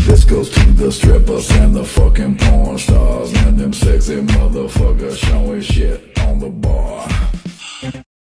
This goes to the strippers and the fucking porn stars and them sexy motherfuckers showing shit on the bar.